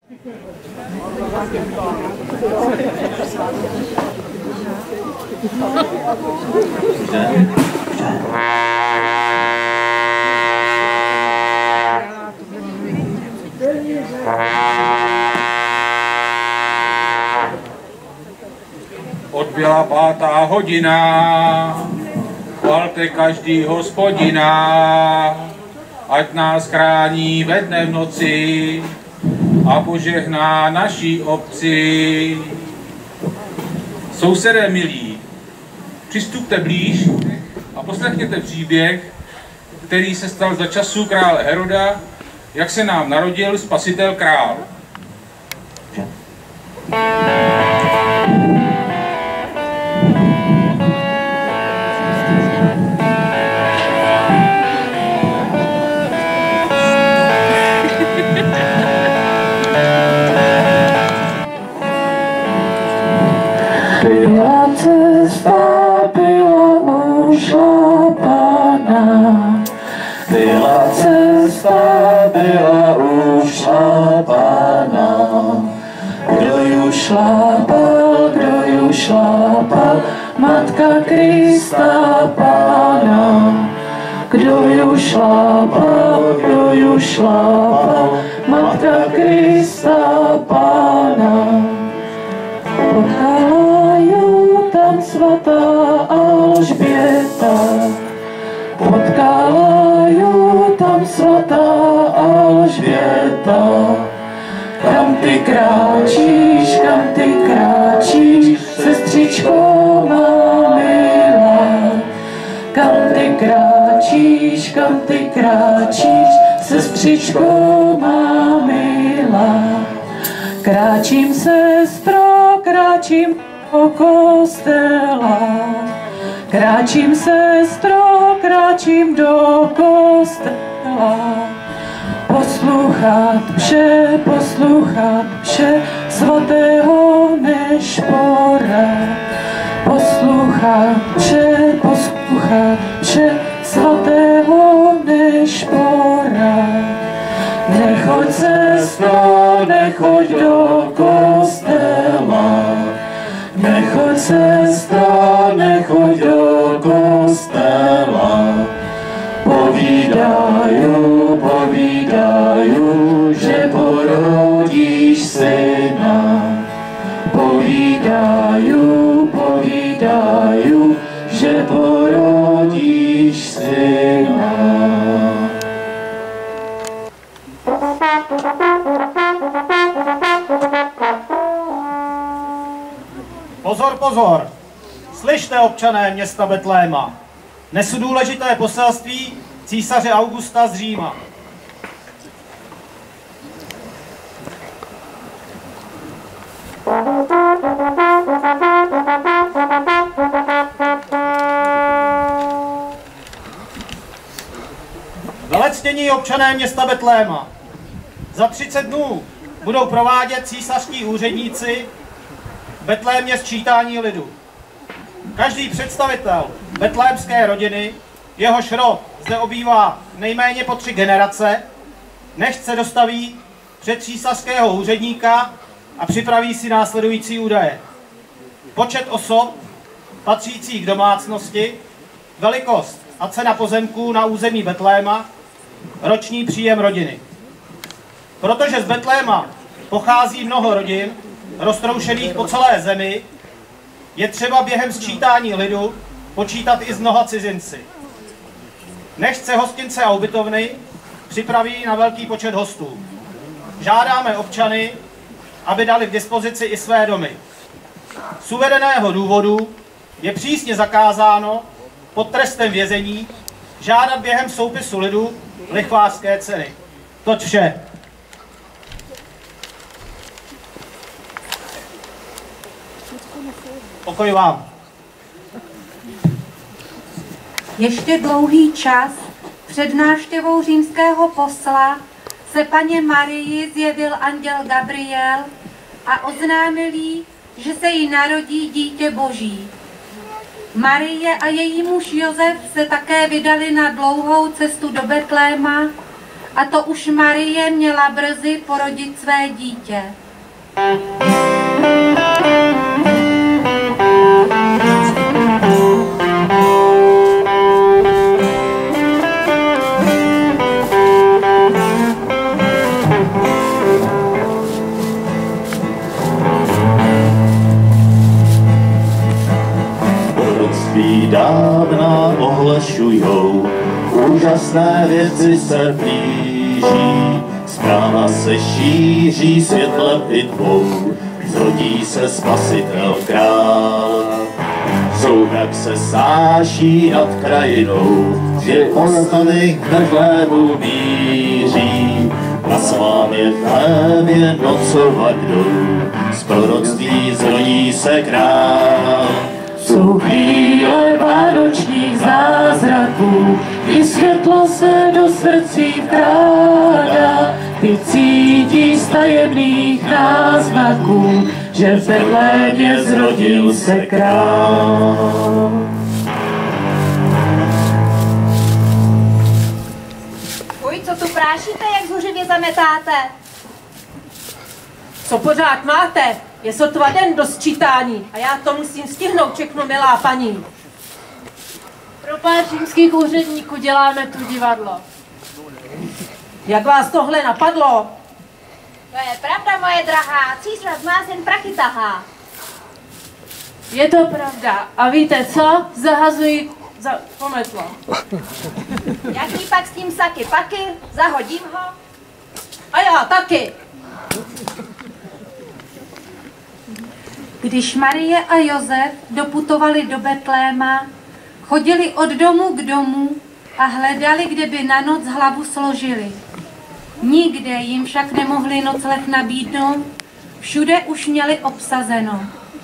Odbyla 5. hodina, chvalte každý Hospodina, ať nás chrání ve dne v noci a požehná naší obci. Sousedé milí, přistupte blíž a poslechněte příběh, který se stal za časů krále Heroda, jak se nám narodil Spasitel král. Byla cesta, byla ušlapaná. Byla cesta, byla ušlapaná. Kdo ju šlapal, Matka Krista Pána. Kdo ju šlapal, Matka Krista Pána. Potkala ju tam svatá Alžběta. Potkala ju tam svatá Alžběta. Kam ty kráčíš, sestřičko má milá. Kam ty kráčíš, sestřičko má milá. Kráčím, sestro, kráčím do kostela. Kráčím, sestro, kráčím do kostela. Poslouchat vše svatého Nešpora. Poslouchat vše svatého Nešpora. Nechoď, sestro, nechoď do kostela. Nechoď, sestro, nechoď do kostela. Povídajú, že porodíš syna. Povídajú, že porodíš syna. Pozor, pozor! Slyšte, občané města Betléma. Nesu důležité poselství císaře Augusta z Říma. Velectění občané města Betléma. Za 30 dnů budou provádět císařští úředníci v Betlémě sčítání lidu. Každý představitel betlémské rodiny, jehož rod zde obývá nejméně po 3 generace, nechť se dostaví před císařského úředníka a připraví si následující údaje. Počet osob patřících k domácnosti, velikost a cena pozemků na území Betléma, roční příjem rodiny. Protože z Betléma pochází mnoho rodin, roztroušených po celé zemi, je třeba během sčítání lidu počítat i s mnoha cizinci. Nechť se hostince a ubytovny připraví na velký počet hostů. Žádáme občany, aby dali k dispozici i své domy. Z uvedeného důvodu je přísně zakázáno pod trestem vězení žádat během soupisu lidu lichvářské ceny. Toť vše. Pokoj vám. Ještě dlouhý čas před návštěvou římského posla se paně Marii zjevil anděl Gabriel a oznámil jí, že se jí narodí dítě Boží. Marie a její muž Josef se také vydali na dlouhou cestu do Betléma, a to už Marie měla brzy porodit své dítě. Dávna ohlašujou, úžasné věci se blíží, zpráva se šíří světlem i tmou, zrodí se Spasitel král. Soumrak se sáší nad krajinou, že postavy k Betlému míří, na slámě chlévě nocovat jdou, z proroctví zrodí se král. Jsou chvíle vánočních zázraků, i světlo se do srdcí vkrádá. Ty cítíš z tajemných náznaků, že v Betlémě zrodil se král. Fuj, co tu prášíte, jak zuřivě zametáte? Co pořád máte? Je sotva den do sčítání a já to musím stihnout všechno, milá paní. Pro pár římských úředníků děláme tu divadlo. Jak vás tohle napadlo? To je pravda, moje drahá, císař z nás jen prachy tahá. Je to pravda. A víte co? Zahazuji za pometlo. Jaký pak s tím saky paky, zahodím ho. A já taky. Když Marie a Josef doputovali do Betléma, chodili od domu k domu a hledali, kde by na noc hlavu složili. Nikde jim však nemohli nocleh nabídnout, všude už měli obsazeno.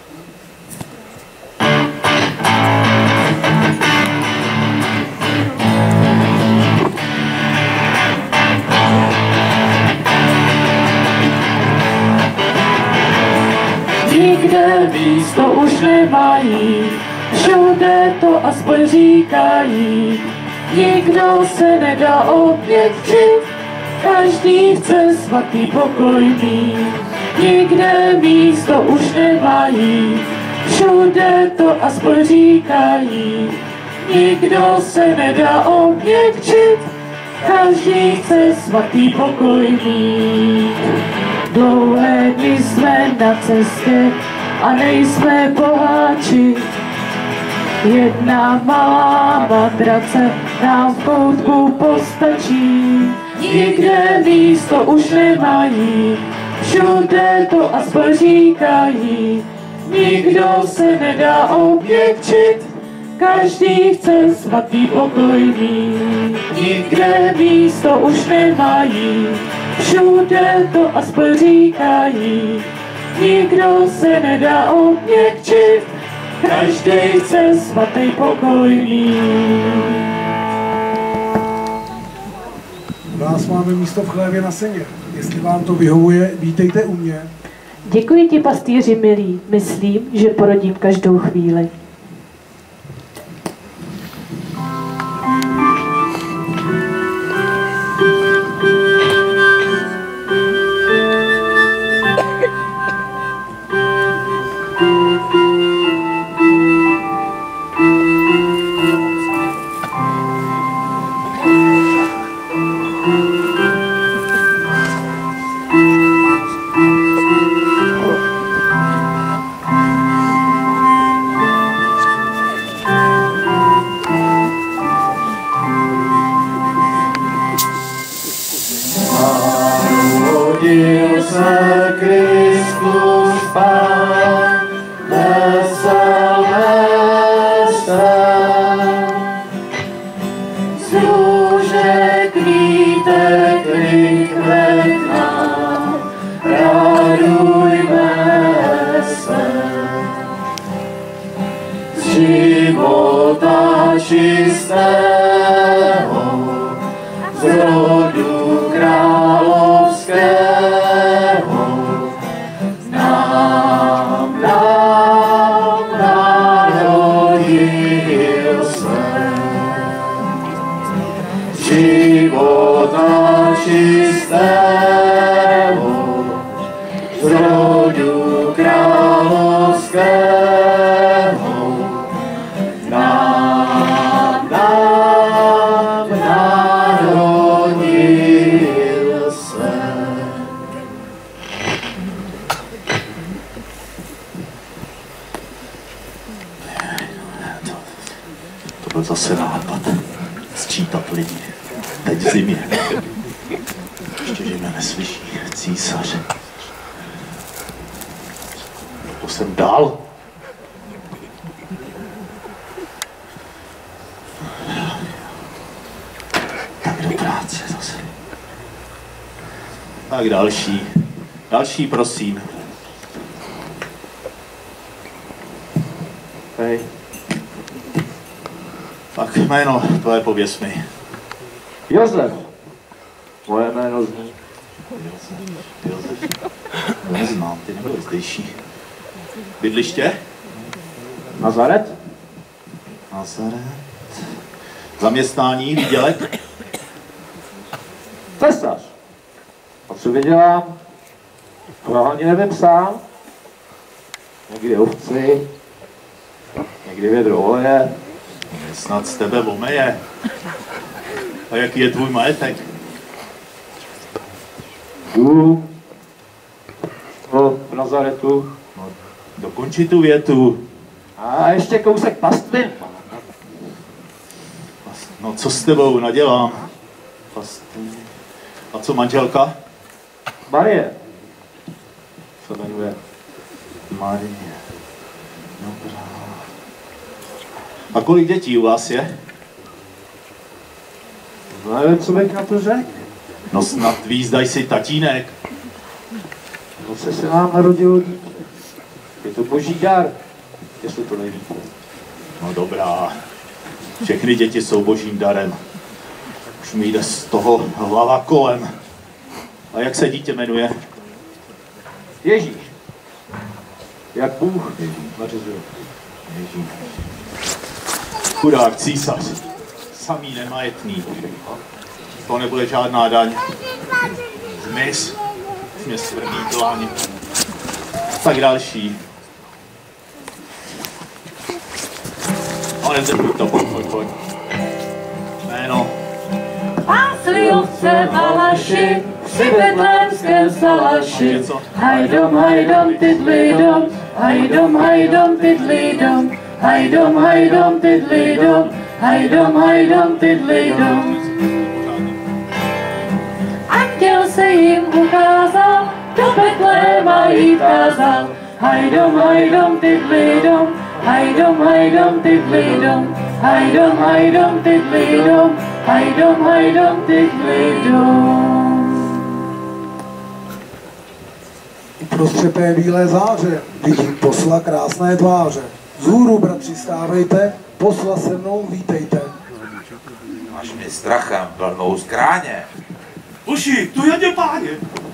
Nikde místo už nemají, všude to aspoň říkají. Nikdo se nedá obětčit, každý chce svatý pokoj mít. Nikde místo už nemají, všude to aspoň říkají. Nikdo se nedá obětčit, každý chce svatý pokoj mít. Dlouhé dny jsme na cestě a nejsme boháči. Jedna malá matrace nám v koutku postačí. Nikde místo už nemají, všude to aspoň říkají. Nikdo se nedá obětčit, každý chce svatý pokoj mít. Nikde místo už nemají, všude to aspoň říkají. Nikdo se nedá obětčit, každý chce svatý pokoj mít. U nás máme místo v chlévě na seně. Jestli vám to vyhovuje, vítejte u mě. Děkuji ti, pastýři milí, myslím, že porodím každou chvíli. Narodil se Kristus Pán, veselé jste. Z růžek vítek rychle k nám, radujme se. Z života čistého, z rodu královského, nám narodil se. Života z rodu královského, nám narodil se. To byl zase nápad. Sčítat lidi. Teď v zimě. Ještě, že mě neslyší císař. To jsem dal. Tak do práce zase. Tak další. Další, prosím. Hej. Tak jméno tvoje pověz mi. Josef. Moje jméno zní. Josef. Neznám, ty nebyl zdejší. Bydliště? Nazaret. Nazaret. Zaměstnání, výdělek? Tesař. A co vydělám? To ani nevím sám. Někdy ovci, někdy vědro oleje. Snad z tebe omeje. A jaký je tvůj majetek? Dům. V Nazaretu. No, dokonči tu větu. A ještě kousek pastvin. No co s tebou nadělám? Pastvin. A co manželka? Marie. Co to jmenuje? Marie. Dobrá. A kolik dětí u vás je? No nevím, co bych na to řekl. No snad víc, daj si tatínek. No se nám narodilo dítě. Je to boží dar, jestli to nevíte. No dobrá. Všechny děti jsou božím darem. Už mi jde z toho hlava kolem. A jak se dítě jmenuje? Ježíš. Jak Bůh nařizuje. Ježíš. Chudák císař. Samý nemajetný. To nebude žádná daň. Zmiz. Mě svrdí dlaň. Tak další. Ale buď to, pojď. Jméno. Pásli ovce Valaši, při betlémském salaši. Hajdom, hajdom, tydlidom, hajdom, hajdom, tydlidom, hajdom, hajdom, tydlidom, hajdom, hajdom, tydlidom. Anděl se jim ukázal, do Betléma jít kázal. Hajdom, hajdom, tydlidom, hajdom, hajdom, tydlidom, hajdom, hajdom, tydlidom, hajdom, hajdom, tydlidom. Uprostřed té bílé záře vidím posla krásné tváře. Vzhůru, bratři, stávejte, posla se mnou vítejte. Máš mi strachem plnou skráně. Uši, tu jede páně.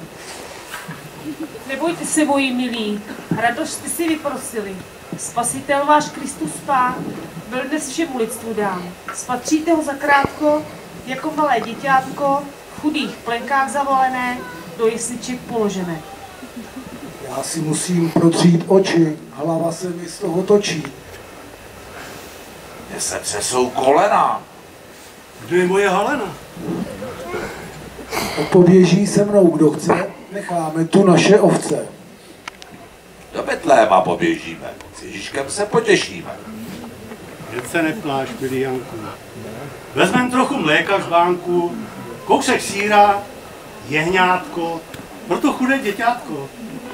Nebojte se, moji milí, radost jste si vyprosili. Spasitel váš Kristus Pán byl dnes všemu lidstvu dán. Spatříte ho zakrátko, jako malé děťátko, v chudých plenkách zavalené, do jesliček položené. Já si musím protřít oči, hlava se mi z toho točí. Mně se třesou kolena. Kde je moje Halena? Poběží se mnou, kdo chce, necháme tu naše ovce. Do Betléma poběžíme, s Ježíškem se potěšíme. Jen se nepláš, milý Janku. Vezmem trochu mléka z bánku, kousek sýra, jehňátko, pro to chudé děťátko.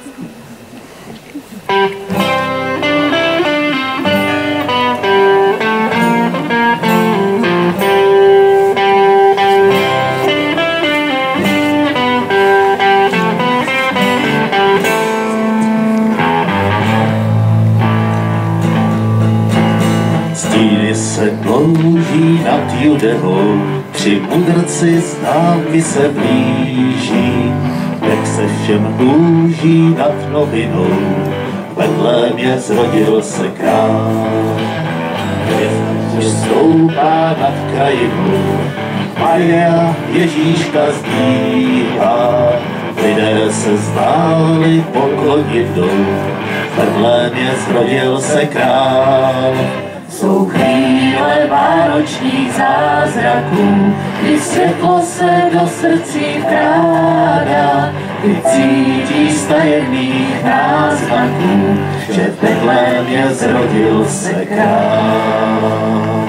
Stíny se dlouží nad Judeou, tři mudrci známky se blíží, jak se všem dlouží nad novinou, v Betlémě zrodil se král. Hvězda už stoupá nad krajinou, Maria Ježíška zdíhá, lidé se zdáli poklonit dolů. V Betlémě zrodil se král. Jsou chvíle vánočních zázraků, kdy světlo se do srdcí vkrádá, kdy cítíš z tajemných náznaků, že v Betlémě zrodil se král.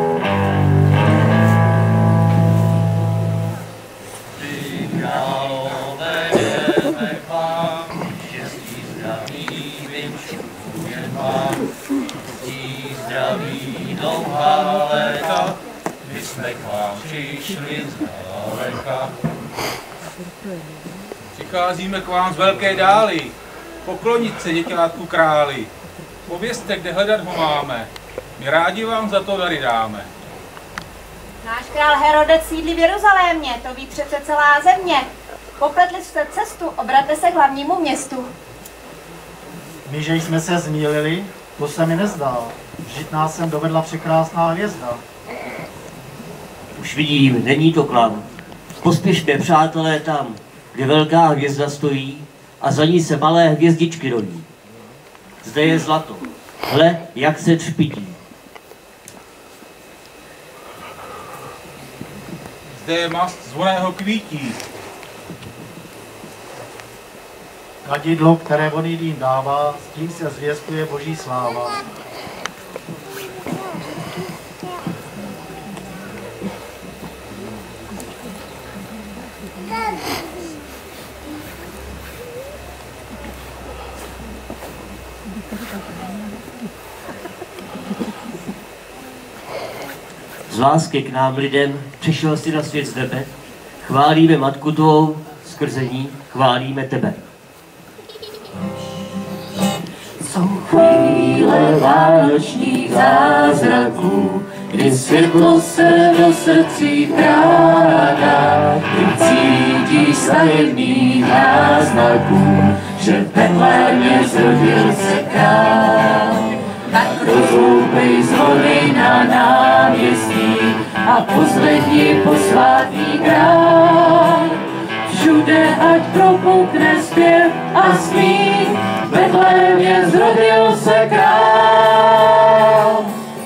Dlouhá léta, my jsme k vám přišli z daleka. Přicházíme k vám z velké dály, poklonit se děťátku králi. Povězte, kde hledat ho máme, my rádi vám za to dary dáme. Náš král Herodec sídlí v Jeruzalémě, to ví přece celá země. Popletli jste cestu, obraťte se k hlavnímu městu. My, že jsme se zmýlili, to se mi nezdá. Vždyť nás sem dovedla překrásná hvězda. Už vidím, není to klam. Pospěšme, přátelé, tam, kde velká hvězda stojí a za ní se malé hvězdičky rodí. Zde je zlato. Hle, jak se třpití. Zde je mast zvoného kvítí. Kadidlo, které voný dým dává, s tím se zvěstuje boží sláva. Z lásky k nám lidem přišel si na svět z nebe, chválíme matku tvou, skrze ní chválíme tebe. Jsou chvíle vánočních zázraků, kdy světlo se do srdcí vkrádá, kdy cítíš z tajemných náznaků, že v Betlémě zrodil se král. Tak rozhoupej z vody na náměstí a pozvedni posvátný král. Všude ať propukne zpěv a smích, v Betlémě zrodil se král.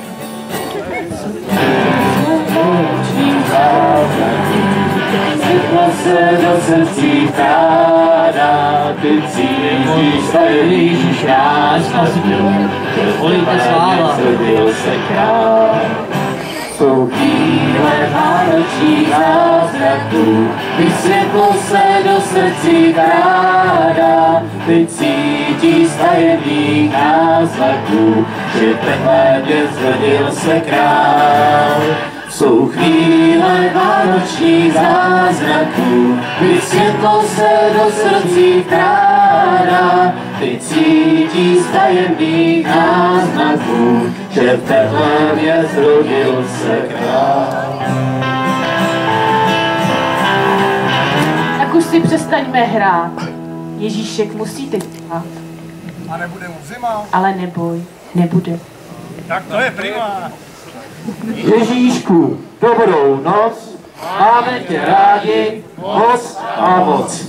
Světlo se do srdcí vkrádá, ty cítíš tajemných náznaků, že v Betlémě zrodil se král. Jsou chvíle vánočních zázraků, kdy světlo se do srdcí vkrádá, ty cítíš z tajemných náznaků, že v Betlémě zrodil se král. Jsou chvíle vánočních zázraků, kdy světlo se do srdcí vkrádá, ty cítíš z tajemných náznaků, že v Betlémě zrodil se král. Tak už si přestaňme hrát. Ježíšek musí teď hrát. A nebude mu zima? Ale neboj, nebude. Tak to je prima. Ježíšku, dobrou noc, máme tě rádi moc a moc.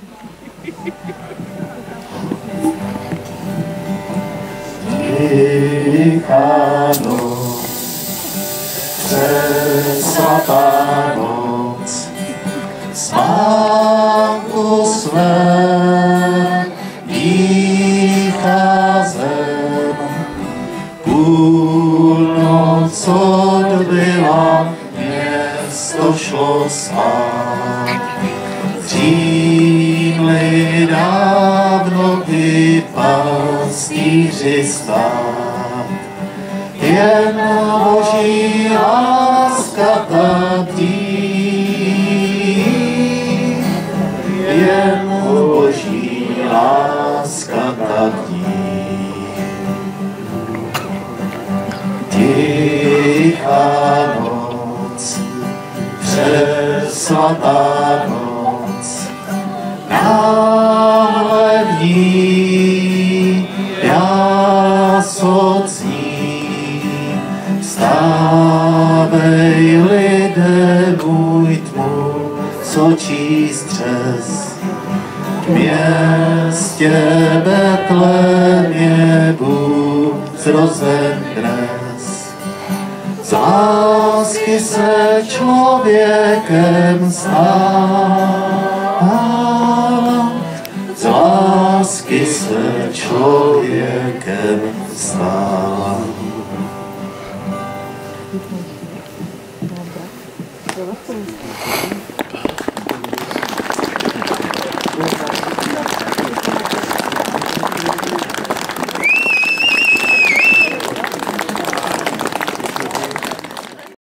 Tichá noc, přesvatá noc, spánku své dýchá zem. Půlnoc odbyla, město šlo spát. Dřímli dávno ty pastýři stát. Jen boží láska tak dí, jen boží láska tak dí. Tichá noc, přesvatá noc, náhle v ní jásocní. Vstávej, lidé, můj tmu, sočí střes, městě Betlémě Bůh zrozen dnes. Z lásky se člověkem stal, z lásky se člověkem stal. Thank you.